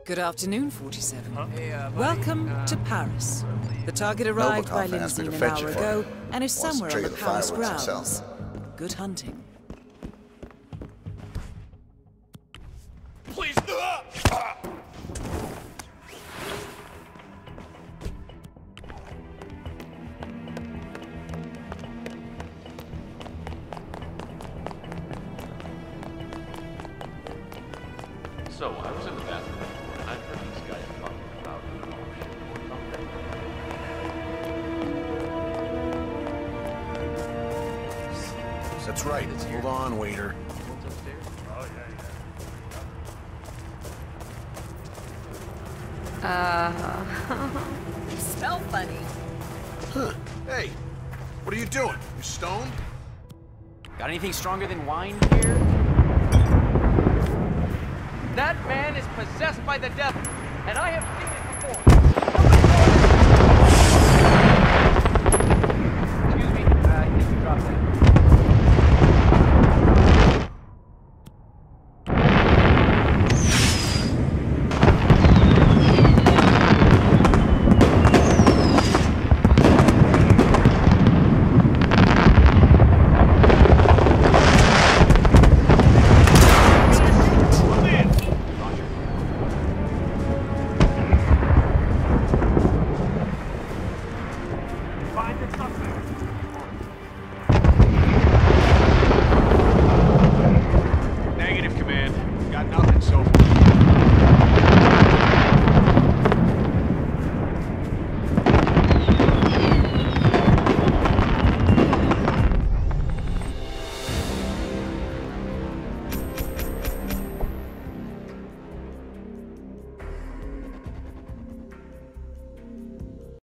Good afternoon, 47. Huh? Hey, buddy, Welcome to Paris. The target arrived by Novikov asked me limousine to an fetch hour it for ago him. and is Wants to somewhere on trigger the the Paris fireworks grounds. himself. Good hunting. Please. So, I was in the bathroom. I've heard these guys talking about an auction or something. That's right. Hold on, waiter. Someone's upstairs? Oh, yeah. Smell funny. Huh. Hey, what are you doing? You stoned? Got anything stronger than wine here? That man is possessed by the devil, and I have seen